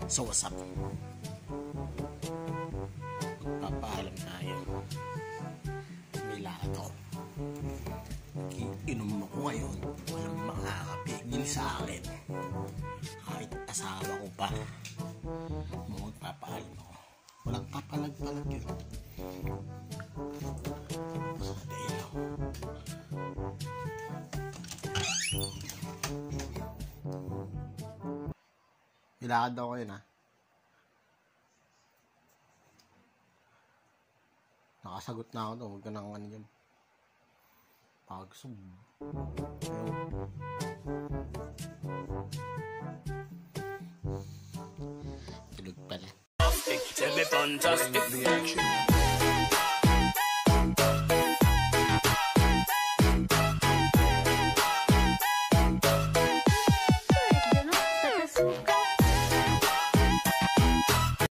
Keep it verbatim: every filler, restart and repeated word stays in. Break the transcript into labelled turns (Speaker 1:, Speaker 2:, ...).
Speaker 1: So what's up? Magpapaalam tayo. Milato. Inom ako ngayon. Walang makakapigil sa akin. Kahit asawa ko pa. Magpapaalam ako. Walang papalag-palag yun. Nakadailo. Ilakad ako yun ha. Nakasagot na ako doon. Huwag ka nang ano dyan. Pagsub. Tulog pala.
Speaker 2: Tell me fantastic.